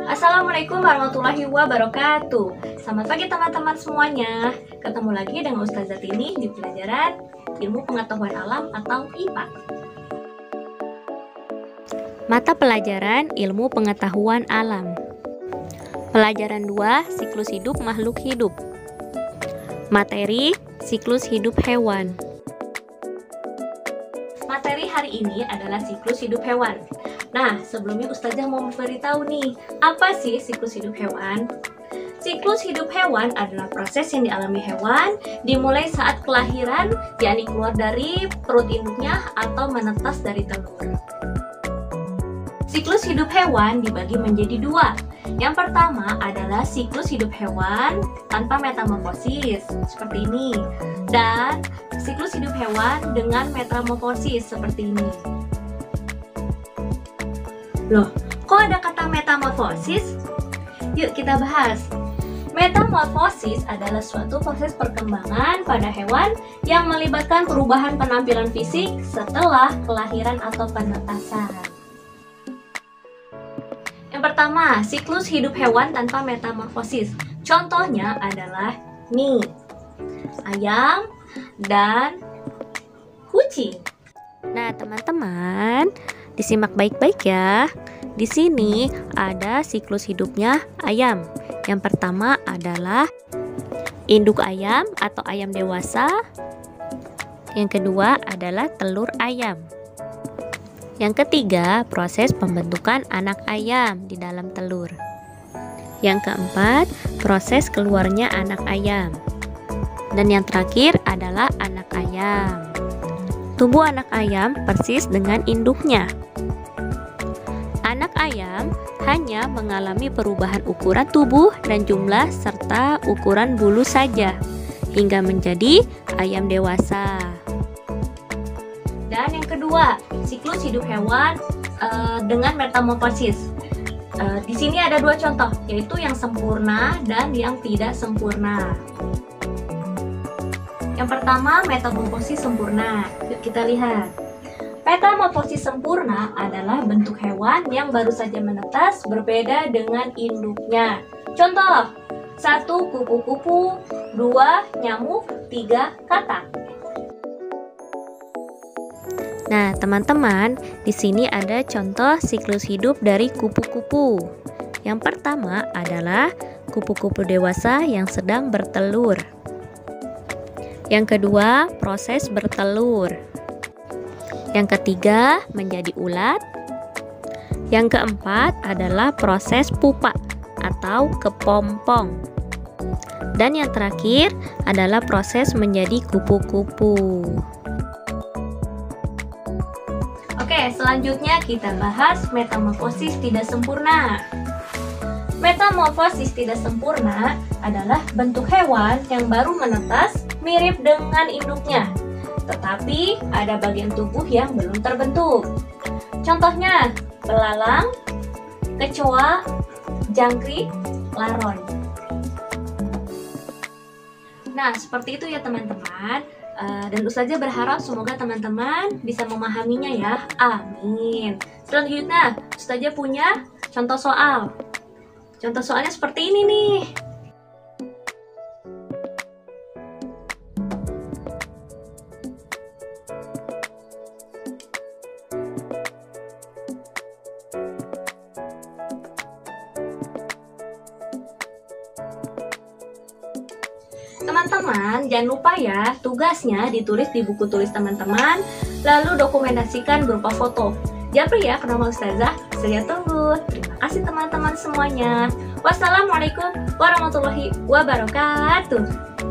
Assalamualaikum warahmatullahi wabarakatuh. Selamat pagi teman-teman semuanya. Ketemu lagi dengan Ustazah Tini di pelajaran Ilmu Pengetahuan Alam atau IPA. Mata pelajaran Ilmu Pengetahuan Alam. Pelajaran 2, siklus hidup makhluk hidup. Materi, siklus hidup hewan. Materi hari ini adalah siklus hidup hewan. Nah, sebelumnya Ustazah mau memberitahu nih, apa sih siklus hidup hewan? Siklus hidup hewan adalah proses yang dialami hewan dimulai saat kelahiran, yakni keluar dari perut induknya atau menetas dari telur. Siklus hidup hewan dibagi menjadi dua. Yang pertama adalah siklus hidup hewan tanpa metamorfosis, seperti ini. Dan siklus hidup hewan dengan metamorfosis, seperti ini. Loh, kok ada kata metamorfosis? Yuk kita bahas. Metamorfosis adalah suatu proses perkembangan pada hewan yang melibatkan perubahan penampilan fisik setelah kelahiran atau penetasan. Yang pertama, siklus hidup hewan tanpa metamorfosis. Contohnya adalah nih, ayam dan kucing. Nah, teman-teman, disimak baik-baik ya. Di sini ada siklus hidupnya ayam. Yang pertama adalah induk ayam atau ayam dewasa. Yang kedua adalah telur ayam. Yang ketiga, proses pembentukan anak ayam di dalam telur. Yang keempat, proses keluarnya anak ayam. Dan yang terakhir adalah anak ayam. Tubuh anak ayam persis dengan induknya. Anak ayam hanya mengalami perubahan ukuran tubuh dan jumlah serta ukuran bulu saja hingga menjadi ayam dewasa. Dan yang kedua, siklus hidup hewan dengan metamorfosis. Di sini ada dua contoh, yaitu yang sempurna dan yang tidak sempurna. Yang pertama, metamorfosis sempurna. Yuk kita lihat. Metamorfosis sempurna adalah bentuk hewan yang baru saja menetas berbeda dengan induknya. Contoh, 1 kupu-kupu, 2 nyamuk, 3 katak. Nah, teman-teman, di sini ada contoh siklus hidup dari kupu-kupu. Yang pertama adalah kupu-kupu dewasa yang sedang bertelur. Yang kedua, proses bertelur. Yang ketiga, menjadi ulat. Yang keempat adalah proses pupa atau kepompong. Dan yang terakhir adalah proses menjadi kupu-kupu. Oke, selanjutnya kita bahas metamorfosis tidak sempurna. Metamorfosis tidak sempurna adalah bentuk hewan yang baru menetas mirip dengan induknya, tetapi ada bagian tubuh yang belum terbentuk. Contohnya, belalang, kecoa, jangkrik, laron. Nah, seperti itu ya teman-teman. Dan Ustazah berharap semoga teman-teman bisa memahaminya ya. Amin. Selanjutnya, Ustazah punya contoh soal. Contoh soalnya seperti ini nih. Teman-teman, jangan lupa ya, tugasnya ditulis di buku tulis teman-teman, lalu dokumentasikan berupa foto. Japri ya ke nomor Ustazah, saya tunggu. Terima kasih teman-teman semuanya. Wassalamualaikum warahmatullahi wabarakatuh.